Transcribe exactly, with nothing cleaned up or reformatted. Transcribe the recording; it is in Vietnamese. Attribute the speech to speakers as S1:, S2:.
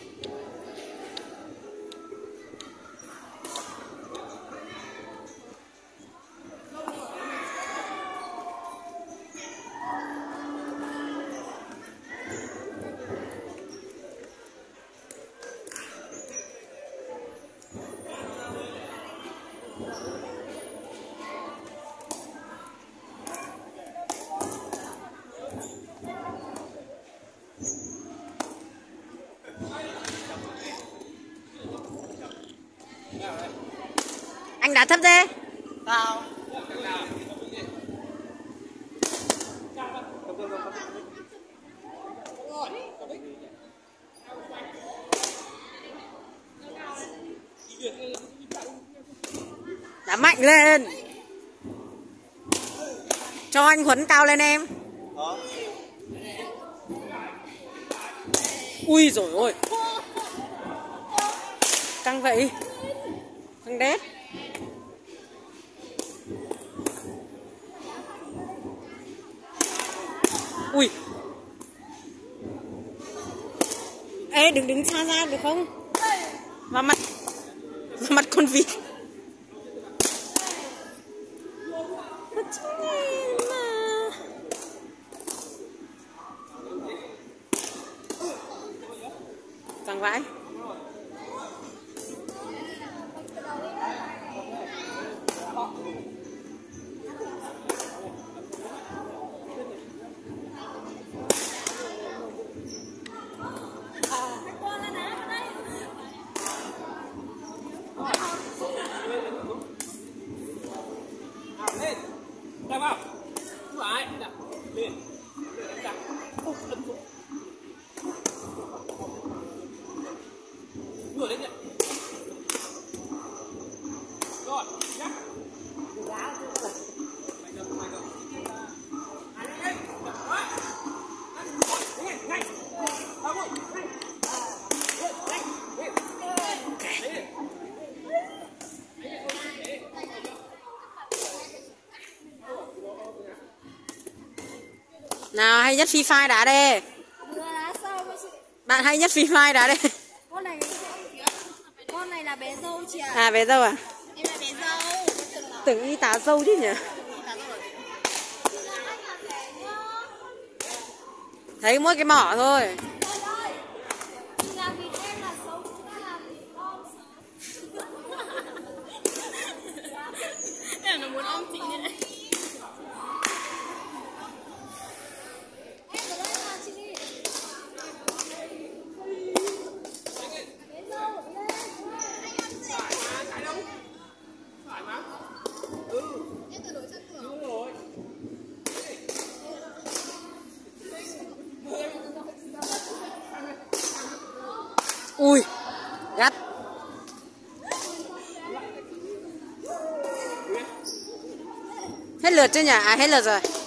S1: Anh đá thấp thế.
S2: Sao?
S1: Đá mạnh lên. Cho anh Huấn cao lên em.
S2: Đó.
S1: Ui rồi ôi. Căng vậy. Căng đét. Ui. Ê đừng đứng xa ra được không? Vào mặt. Vào mặt con vịt. Căng vãi.
S2: Lên. Đạp vào. Phải, đạp. Lên. Đạp. Úp ấn xuống. Ngửa lên nhỉ. Rồi, nhắc. Đá chưa. Mày đâu, mày đâu. Anh lên. Đạp quá. Nhanh, nhanh. Đạp rồi. Nhanh. Nhanh. Lên.
S1: Nào hay nhất Free Fire đá đây. Bạn hay nhất Free Fire đá đây.
S3: Con này con này là bé dâu chị ạ.
S1: À bé dâu à?
S3: Em là bé dâu.
S1: Tưởng y tá dâu chứ nhỉ? Thấy mỗi cái mỏ thôi.
S3: Em nó muốn ôm chị này.
S1: Ui, gắt. Hết lượt chưa nhỉ? À hết lượt rồi.